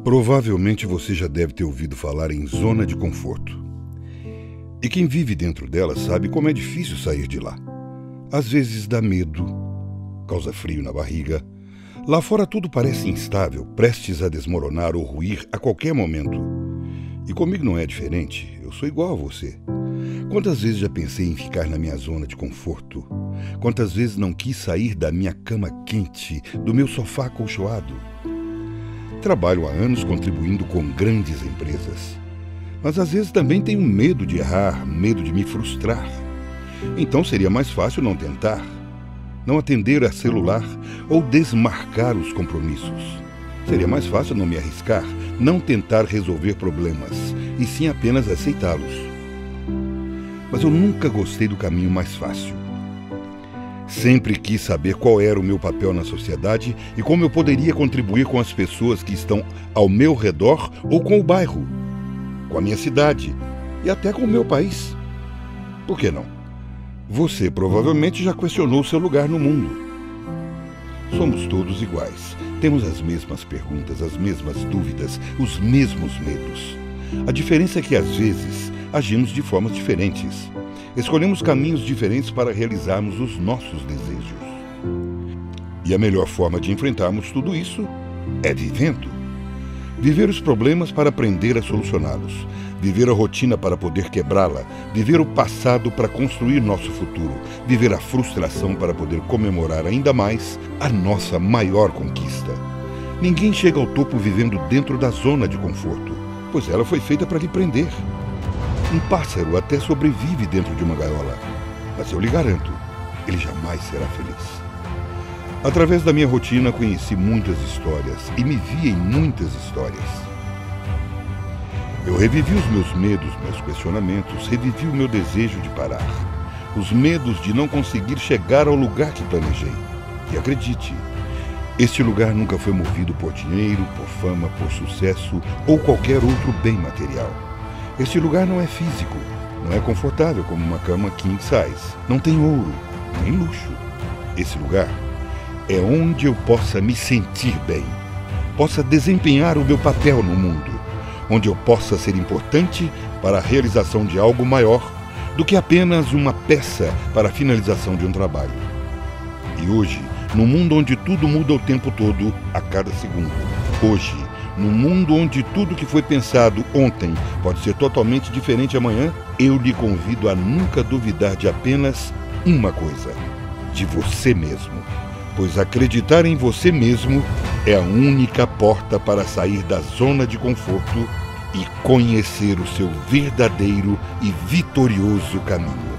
Provavelmente você já deve ter ouvido falar em zona de conforto. E quem vive dentro dela sabe como é difícil sair de lá. Às vezes dá medo, causa frio na barriga. Lá fora tudo parece instável, prestes a desmoronar ou ruir a qualquer momento. E comigo não é diferente, eu sou igual a você. Quantas vezes já pensei em ficar na minha zona de conforto? Quantas vezes não quis sair da minha cama quente, do meu sofá acolchoado? Trabalho há anos contribuindo com grandes empresas. Mas às vezes também tenho medo de errar, medo de me frustrar. Então seria mais fácil não tentar, não atender a celular ou desmarcar os compromissos. Seria mais fácil não me arriscar, não tentar resolver problemas, e sim apenas aceitá-los. Mas eu nunca gostei do caminho mais fácil. Sempre quis saber qual era o meu papel na sociedade e como eu poderia contribuir com as pessoas que estão ao meu redor ou com o bairro, com a minha cidade e até com o meu país. Por que não? Você provavelmente já questionou seu lugar no mundo. Somos todos iguais. Temos as mesmas perguntas, as mesmas dúvidas, os mesmos medos. A diferença é que, às vezes, agimos de formas diferentes. Escolhemos caminhos diferentes para realizarmos os nossos desejos. E a melhor forma de enfrentarmos tudo isso é vivendo. Viver os problemas para aprender a solucioná-los. Viver a rotina para poder quebrá-la. Viver o passado para construir nosso futuro. Viver a frustração para poder comemorar ainda mais a nossa maior conquista. Ninguém chega ao topo vivendo dentro da zona de conforto, pois ela foi feita para lhe prender. Um pássaro até sobrevive dentro de uma gaiola, mas eu lhe garanto, ele jamais será feliz. Através da minha rotina conheci muitas histórias e me vi em muitas histórias. Eu revivi os meus medos, meus questionamentos, revivi o meu desejo de parar, os medos de não conseguir chegar ao lugar que planejei. E acredite, este lugar nunca foi movido por dinheiro, por fama, por sucesso ou qualquer outro bem material. Este lugar não é físico, não é confortável como uma cama king size, não tem ouro, nem luxo. Esse lugar é onde eu possa me sentir bem, possa desempenhar o meu papel no mundo, onde eu possa ser importante para a realização de algo maior do que apenas uma peça para a finalização de um trabalho. E hoje, no mundo onde tudo muda o tempo todo, a cada segundo, hoje, no mundo onde tudo que foi pensado ontem pode ser totalmente diferente amanhã, eu lhe convido a nunca duvidar de apenas uma coisa: de você mesmo. Pois acreditar em você mesmo é a única porta para sair da zona de conforto e conhecer o seu verdadeiro e vitorioso caminho.